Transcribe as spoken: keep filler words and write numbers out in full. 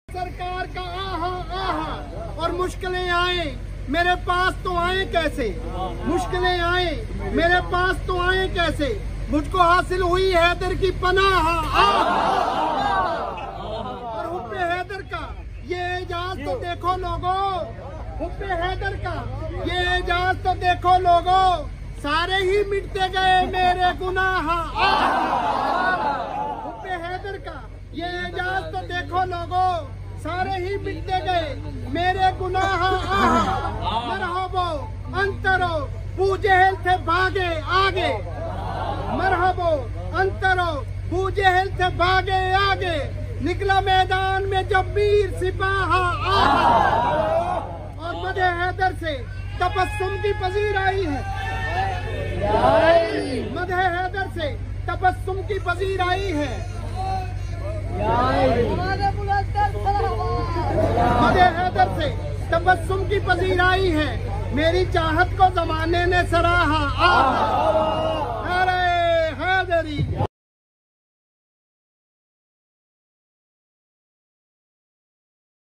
सरकार का आहा आहा और मुश्किलें आए मेरे पास तो आए कैसे, मुश्किलें आए मेरे पास तो आए कैसे, मुझको हासिल हुई हैदर की पनाह और हुब्बे हैदर का ये एजाज तो देखो लोगों, हुब्बे हैदर का ये एजाज तो देखो लोगों, सारे ही मिटते गए मेरे गुनाह। हुब्बे हैदर का ये एजाज तो देखो लोगों, सारे ही मिटते गए मेरे गुनाह। मरहबो अंतरो बूजेहल थे भागे आगे, मरहबो अंतरो बूजेहल थे भागे आगे, निकला मैदान में जब वीर सिपाहा और मदे हैदर से तबस्सुम की पजीराई है, मदे हैदर से तबस्सुम की पजीराई है, मदे हैदर से तबस्सुम की पजीराई है, मेरी चाहत को जमाने ने सराहा।